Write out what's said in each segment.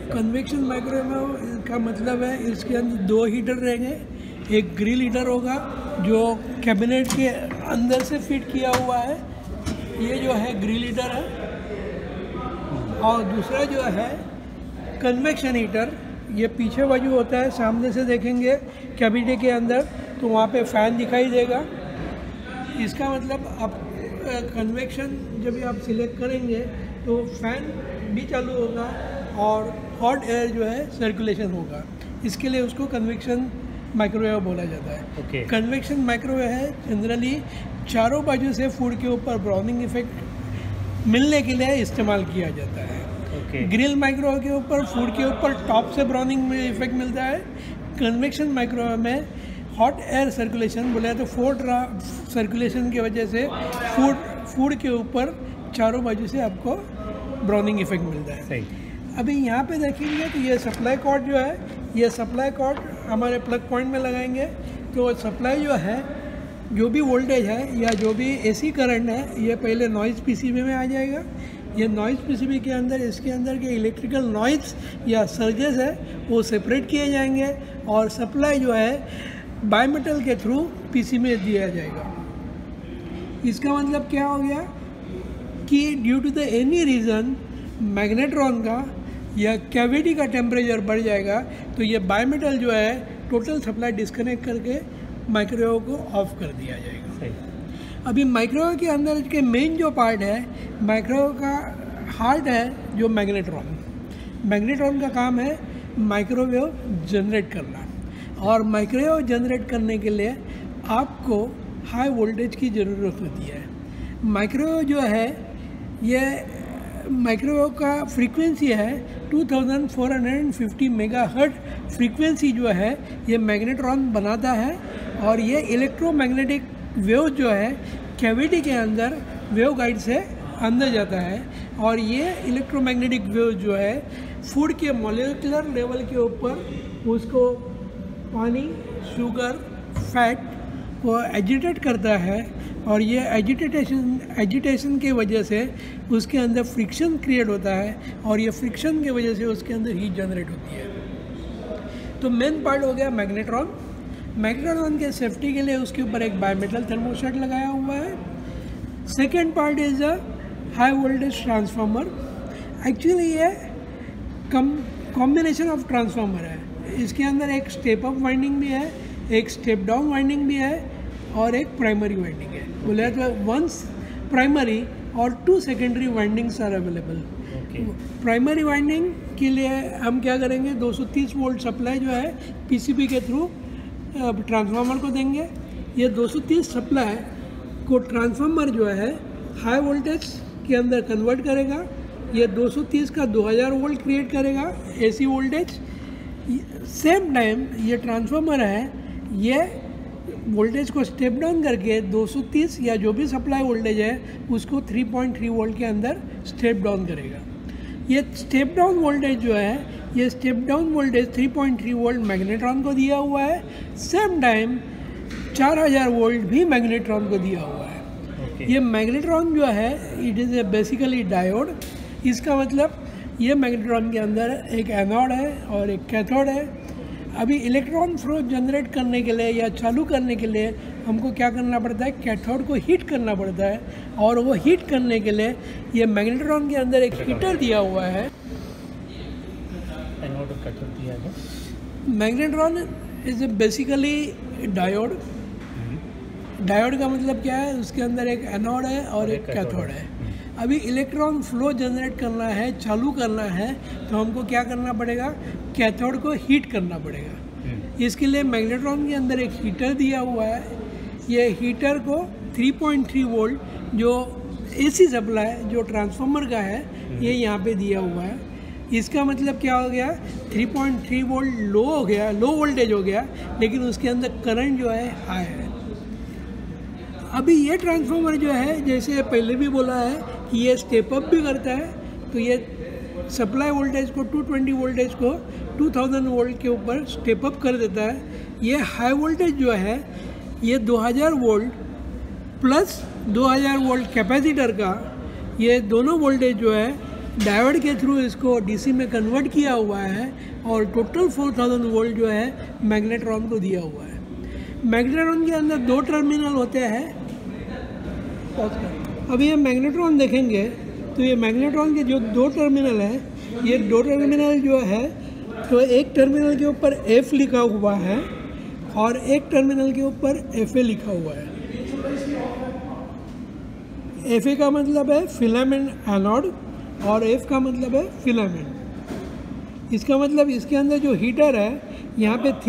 Convection microwave का मतलब है इसके अंदर दो हीटर रहेंगे। एक ग्रिल हीटर होगा जो कैबिनेट के अंदर से फिट किया हुआ है, ये जो है ग्रिल हीटर है। और दूसरा जो है कन्वेक्शन हीटर, ये पीछे बाजू होता है। सामने से देखेंगे कैबिनेट के अंदर तो वहाँ पे फ़ैन दिखाई देगा। इसका मतलब आप कन्वेक्शन जब भी आप सिलेक्ट करेंगे तो फैन भी चालू होगा और हॉट एयर जो है सर्कुलेशन होगा। इसके लिए उसको कन्वेक्शन माइक्रोवेव बोला जाता है। कन्वेक्शन माइक्रोवेव है जनरली चारों बाजू से फूड के ऊपर ब्राउनिंग इफेक्ट मिलने के लिए इस्तेमाल किया जाता है। ग्रिल माइक्रोवेव के ऊपर फूड के ऊपर टॉप से ब्राउनिंग इफेक्ट मिलता है। कन्वेक्शन माइक्रोवेव में हॉट एयर सर्कुलेशन बोले तो फोर्थ सर्कुलेशन की वजह से फूड के ऊपर चारों बाजू से आपको ब्राउनिंग इफेक्ट मिलता है। सही। अभी यहाँ पे देखेंगे तो ये सप्लाई कॉर्ड जो है, ये सप्लाई कॉर्ड हमारे प्लग पॉइंट में लगाएंगे तो सप्लाई जो है, जो भी वोल्टेज है या जो भी एसी करंट है, ये पहले नॉइज़ पीसीबी में आ जाएगा। ये नॉइज़ पीसीबी के अंदर इसके अंदर के इलेक्ट्रिकल नॉइज़ या सर्जेस है वो सेपरेट किए जाएंगे और सप्लाई जो है बायमेटल के थ्रू पीसी में दिया जाएगा। इसका मतलब क्या हो गया कि due to the any reason magnetron का या कैविटी का टेम्परेचर बढ़ जाएगा तो ये बायमेटल जो है टोटल सप्लाई डिस्कनेक्ट करके माइक्रोवेव को ऑफ कर दिया जाएगा। अभी माइक्रोवेव के अंदर के मेन जो पार्ट है, माइक्रोवेव का हार्ट है जो मैग्नेट्रॉन। मैग्नेट्रॉन का काम है माइक्रोवेव जनरेट करना और माइक्रोवेव जनरेट करने के लिए आपको हाई वोल्टेज की ज़रूरत होती है। माइक्रोवेव जो है ये माइक्रोवेव का फ्रीक्वेंसी है 2450 मेगाहर्ट्ज़ फ्रीक्वेंसी जो है ये मैग्नेट्रॉन बनाता है और ये इलेक्ट्रोमैग्नेटिक वेव जो है कैविटी के अंदर वेव गाइड से अंदर जाता है और ये इलेक्ट्रोमैग्नेटिक वेव जो है फूड के मॉलिक्यूलर लेवल के ऊपर उसको पानी, शुगर, फैट को एजिटेट करता है और ये एजिटेशन की वजह से उसके अंदर फ्रिक्शन क्रिएट होता है और ये फ्रिक्शन की वजह से उसके अंदर हीट जनरेट होती है। तो मेन पार्ट हो गया मैग्नेट्रॉन। मैग्नेट्रॉन के सेफ्टी के लिए उसके ऊपर एक बायमेटल थर्मोस्टेट लगाया हुआ है। Second part is a high voltage transformer. Actually ये कॉम्बिनेशन ऑफ ट्रांसफार्मर है। इसके अंदर एक स्टेप अप वाइंडिंग भी है, एक स्टेप डाउन वाइंडिंग भी है और एक प्राइमरी वाइंडिंग है। बोले तो 1 प्राइमरी और 2 secondary windings are available. Primary winding के लिए हम क्या करेंगे, 230 वोल्ट सप्लाई जो है पीसीबी के थ्रू ट्रांसफार्मर को देंगे। ये 230 सप्लाई को ट्रांसफार्मर जो है हाई वोल्टेज के अंदर कन्वर्ट करेगा। ये 230 का 2000 वोल्ट क्रिएट करेगा एसी वोल्टेज। सेम टाइम ये ट्रांसफार्मर है, ये वोल्टेज को स्टेप डाउन करके 230 या जो भी सप्लाई वोल्टेज है उसको 3.3 वोल्ट के अंदर स्टेप डाउन करेगा। ये स्टेप डाउन वोल्टेज जो है, ये step down voltage 3.3 volt magnetron को दिया हुआ है। सेम टाइम 4000 वोल्ट भी मैग्नेट्रॉन को दिया हुआ है। ये मैग्नेट्रॉन जो है it is a basically diode. इसका मतलब ये मैग्नेट्रॉन के अंदर एक एनोड है और एक कैथोड है। अभी इलेक्ट्रॉन फ्लो जनरेट करने के लिए या चालू करने के लिए हमको क्या करना पड़ता है, कैथोड को हीट करना पड़ता है और वो हीट करने के लिए ये मैग्नेट्रॉन के अंदर एक हीटर दिया हुआ है। एनोड और कैथोड दिया है। Magnetron is basically diode. Diode का मतलब क्या है, उसके अंदर एक एनोड है और एक कैथोड है। अभी इलेक्ट्रॉन फ्लो जनरेट करना है, चालू करना है तो हमको क्या करना पड़ेगा, कैथोड को हीट करना पड़ेगा। इसके लिए मैग्नेट्रॉन के अंदर एक हीटर दिया हुआ है। ये हीटर को 3.3 वोल्ट जो एसी सप्लाई जो ट्रांसफार्मर का है ये यहाँ पे दिया हुआ है। इसका मतलब क्या हो गया, 3.3 वोल्ट लो हो गया, लो वोल्टेज हो गया, लेकिन उसके अंदर करंट जो है हाई है। अभी ये ट्रांसफार्मर जो है, जैसे पहले भी बोला है कि ये स्टेप अप भी करता है, तो ये सप्लाई वोल्टेज को 220 वोल्टेज को 2000 वोल्ट के ऊपर स्टेप अप कर देता है। ये हाई वोल्टेज जो है ये 2000 वोल्ट प्लस 2000 वोल्ट कैपेसिटर का, ये दोनों वोल्टेज जो है डायोड के थ्रू इसको डीसी में कन्वर्ट किया हुआ है और टोटल 4000 वोल्ट जो है मैग्नेट्रॉन को दिया हुआ है। मैग्नेट्रॉन के अंदर 2 टर्मिनल होते हैं। अभी ये मैग्नेट्रॉन देखेंगे तो ये मैग्नेट्रॉन के जो 2 टर्मिनल है, ये 2 टर्मिनल जो है तो एक टर्मिनल के ऊपर F लिखा हुआ है और एक टर्मिनल के ऊपर FA लिखा हुआ है। FA का मतलब है फिलामेंट एनोड और F का मतलब है फिलामेंट। इसका मतलब इसके अंदर जो हीटर है यहाँ पे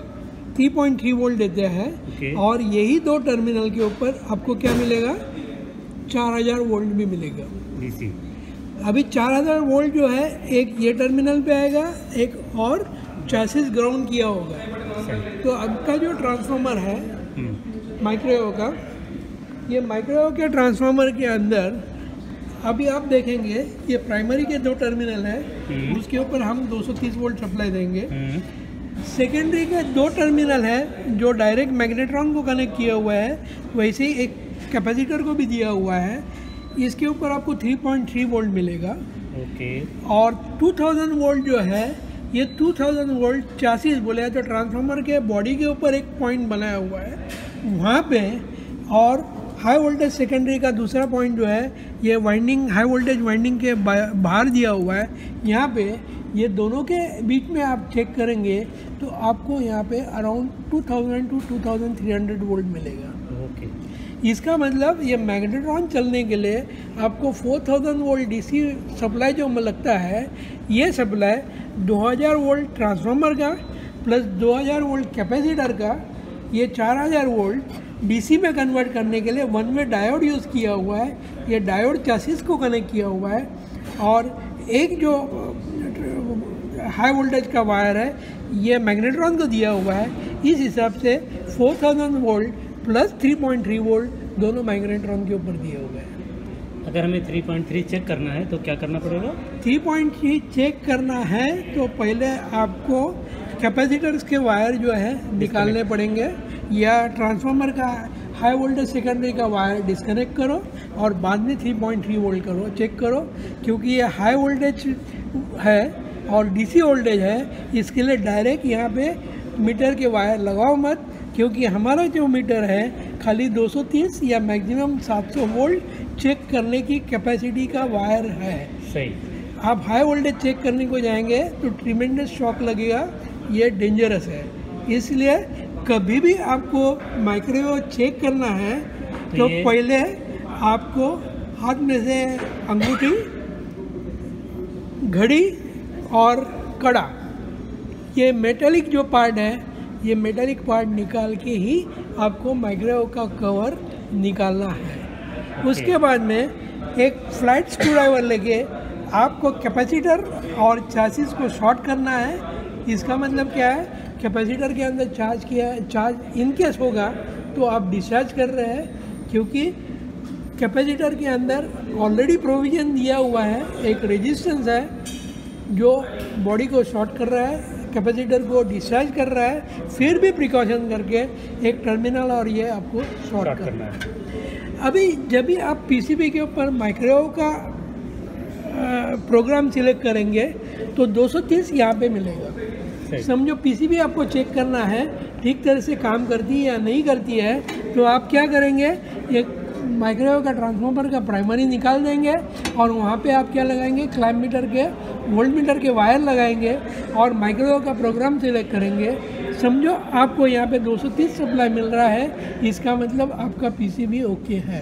3.3 वोल्ट देते हैं और यही 2 टर्मिनल के ऊपर आपको क्या मिलेगा, 4000 वोल्ट भी मिलेगा डीसी। अभी 4000 वोल्ट जो है एक ये टर्मिनल पे आएगा, एक और चैसिस ग्राउंड किया होगा। तो अब का जो ट्रांसफार्मर है माइक्रोवेव का, ये माइक्रोवेव के ट्रांसफार्मर के अंदर अभी आप देखेंगे ये प्राइमरी के 2 टर्मिनल है, उसके ऊपर हम 230 वोल्ट सप्लाई देंगे। सेकेंडरी के 2 टर्मिनल है जो डायरेक्ट मैग्नेट्रॉन को कनेक्ट किया हुआ है, वैसे ही एक कैपेसिटर को भी दिया हुआ है। इसके ऊपर आपको 3.3 वोल्ट मिलेगा। और 2000 वोल्ट जो है ये 2000 वोल्ट चैसिस बोले तो ट्रांसफार्मर के बॉडी के ऊपर एक पॉइंट बनाया हुआ है वहाँ पे, और हाई वोल्टेज सेकेंडरी का दूसरा पॉइंट जो है ये वाइंडिंग, हाई वोल्टेज वाइंडिंग के बाहर दिया हुआ है। यहाँ पे ये दोनों के बीच में आप चेक करेंगे तो आपको यहाँ पे अराउंड 2000 to 2300 वोल्ट मिलेगा। इसका मतलब ये मैग्नेट्रॉन चलने के लिए आपको 4000 वोल्ट डीसी सप्लाई जो लगता है, ये सप्लाई 2000 वोल्ट ट्रांसफार्मर का प्लस 2000 वोल्ट कैपेसिटर का, ये 4000 वोल्ट डीसी में कन्वर्ट करने के लिए 1 वे डायोड यूज़ किया हुआ है। ये डायोड चैसिस को कनेक्ट किया हुआ है और एक जो हाई वोल्टेज का वायर है ये मैग्नेट्रॉन को दिया हुआ है। इस हिसाब से 4000 वोल्ट प्लस 3.3 वोल्ट दोनों मैग्नेट्रॉन के ऊपर दिए हुए हैं। अगर हमें 3.3 चेक करना है तो क्या करना पड़ेगा? 3.3 चेक करना है तो पहले आपको कैपेसिटर्स के वायर जो है निकालने पड़ेंगे, या ट्रांसफार्मर का हाई वोल्टेज सेकेंडरी का वायर डिस्कनेक्ट करो और बाद में 3.3 वोल्ट करो, चेक करो। क्योंकि ये हाई वोल्टेज है और डीसी वोल्टेज है, इसके लिए डायरेक्ट यहाँ पे मीटर के वायर लगाओ मत, क्योंकि हमारा जो मीटर है खाली 230 या मैक्सिमम 700 वोल्ट चेक करने की कैपेसिटी का वायर है। सही। आप हाई वोल्टेज चेक करने को जाएंगे तो ट्रिमेंडस शॉक लगेगा, ये डेंजरस है। इसलिए कभी भी आपको माइक्रोवेव चेक करना है तो पहले आपको हाथ में से अंगूठी, घड़ी और कड़ा, ये मेटालिक जो पार्ट है, ये मेटालिक पार्ट निकाल के ही आपको माइक्रोवेव का कवर निकालना है। उसके बाद में एक फ्लैट स्क्रू ड्राइवर लेके आपको कैपेसिटर और चैसिस को शॉर्ट करना है। इसका मतलब क्या है, कैपेसिटर के अंदर चार्ज इनकेस होगा तो आप डिस्चार्ज कर रहे हैं, क्योंकि कैपेसिटर के अंदर ऑलरेडी प्रोविज़न दिया हुआ है, एक रेजिस्टेंस है जो बॉडी को शॉर्ट कर रहा है, कैपेसिटर को डिस्चार्ज कर रहा है, फिर भी प्रिकॉशन करके एक टर्मिनल और ये आपको शॉर्ट करना है। अभी जब भी आप पीसीबी के ऊपर माइक्रोवेव का प्रोग्राम सिलेक्ट करेंगे तो 230 यहाँ पे मिलेगा। समझो पीसीबी आपको चेक करना है ठीक तरह से काम करती है या नहीं करती है, तो आप क्या करेंगे, एक माइक्रोवेव का ट्रांसफार्मर का प्राइमरी निकाल देंगे और वहाँ पे आप क्या लगाएंगे, क्लैम्प मीटर के, वोल्ट मीटर के वायर लगाएंगे और माइक्रोवेव का प्रोग्राम सिलेक्ट करेंगे। समझो आपको यहाँ पे 230 सप्लाई मिल रहा है, इसका मतलब आपका पीसीबी ओके है।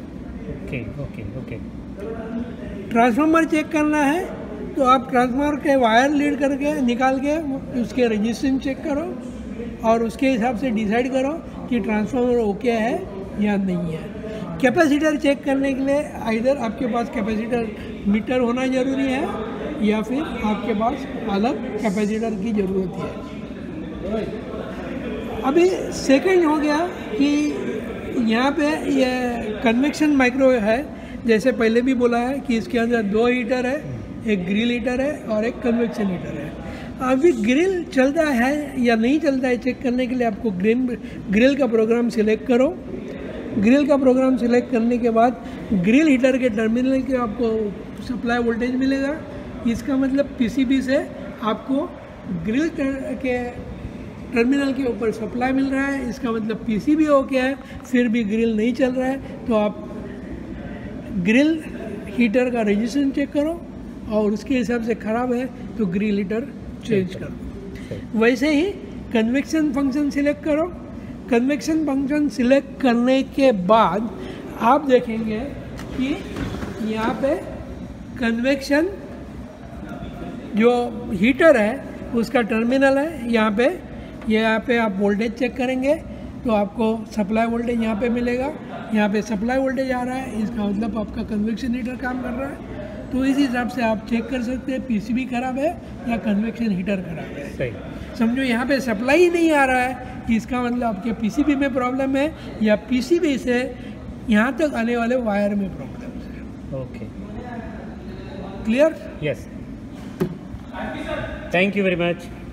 ओके। ट्रांसफार्मर चेक करना है तो आप ट्रांसफार्मर के वायर लीड करके निकाल के उसके रजिस्टेंस चेक करो और उसके हिसाब से डिसाइड करो कि ट्रांसफार्मर ओके है या नहीं है। कैपेसिटर चेक करने के लिए आइदर आपके पास कैपेसिटर मीटर होना ज़रूरी है या फिर आपके पास अलग कैपेसिटर की ज़रूरत है। अभी सेकंड हो गया कि यहाँ पे ये कन्वेक्शन माइक्रोवेव है, जैसे पहले भी बोला है कि इसके अंदर 2 हीटर है, एक ग्रिल हीटर है और एक कन्वेक्शन हीटर है। अभी ग्रिल चलता है या नहीं चलता है चेक करने के लिए आपको ग्रिल का प्रोग्राम सिलेक्ट करो। ग्रिल का प्रोग्राम सिलेक्ट करने के बाद ग्रिल हीटर के टर्मिनल के आपको सप्लाई वोल्टेज मिलेगा। इसका मतलब पीसीबी से आपको ग्रिल के टर्मिनल के ऊपर सप्लाई मिल रहा है, इसका मतलब पीसीबी ओके है, फिर भी ग्रिल नहीं चल रहा है तो आप ग्रिल हीटर का रजिस्ट्रेशन चेक करो और उसके हिसाब से ख़राब है तो ग्रिल हीटर चेंज करो। वैसे ही कन्वेक्शन फंक्शन सिलेक्ट करो। कन्वेक्शन फंक्शन सिलेक्ट करने के बाद आप देखेंगे कि यहाँ पे कन्वेक्शन जो हीटर है उसका टर्मिनल है, यहाँ पे आप वोल्टेज चेक करेंगे तो आपको सप्लाई वोल्टेज यहाँ पे मिलेगा। यहाँ पे सप्लाई वोल्टेज आ रहा है, इसका मतलब आपका कन्वेक्शन हीटर काम कर रहा है। तो इस हिसाब से आप चेक कर सकते हैं पीसीबी खराब है या कन्वेक्शन हीटर खराब है। सही। समझो यहाँ पे सप्लाई ही नहीं आ रहा है कि इसका मतलब आपके पीसीबी में प्रॉब्लम है या पीसीबी से यहाँ तक आने वाले वायर में प्रॉब्लम है। Okay, clear? Yes, thank you very much.